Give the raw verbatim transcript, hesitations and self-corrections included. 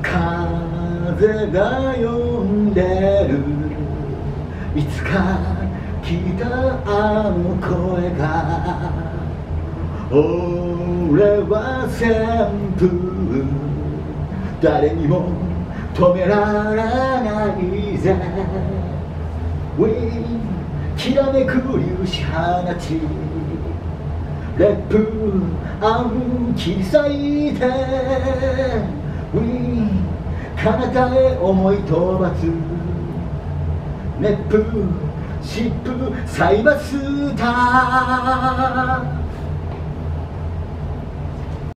風が呼んでる、いつか来たあの声が、俺は旋風、誰にも止められないぜ。ウィーンきらめく粒子放ち、烈風暗き裂いて、ウィーン彼方へ思い飛ばす、熱風疾風サイバスター。